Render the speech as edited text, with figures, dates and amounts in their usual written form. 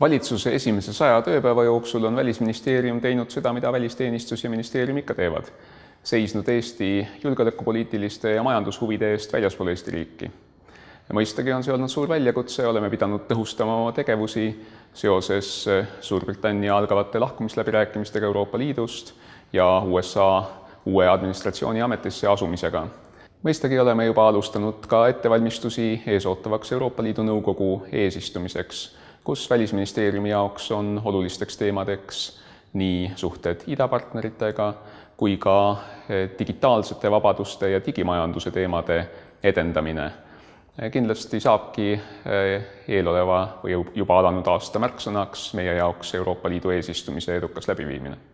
Valitsuse esimese 100 tööpäeva jooksul on Välisministeerium teinud seda, mida välisteenistus ja ministeerium ikka teevad. Seisnud Eesti julgeolekupoliitiliste ja majandushuvide eest väljaspool Eesti riiki. Mõistagi on see olnud suur väljakutse, oleme pidanud tõhustama oma tegevusi seoses Suurbritannia algavate lahkumisläbirääkimistega Euroopa Liidust ja USA uue administratsiooni ametisse asumisega. Mõistagi oleme juba alustanud ka ettevalmistusi eesootavaks Euroopa Liidu Nõukogu eesistumiseks, kus Välisministeeriumi jaoks on olulisteks teemadeks nii suhted idapartneritega kui ka digitaalsete vabaduste ja digimajanduse teemade edendamine. Kindlasti saabki eeloleva või juba alanud aasta märksõnaks meie jaoks Euroopa Liidu eesistumise edukas läbiviimine.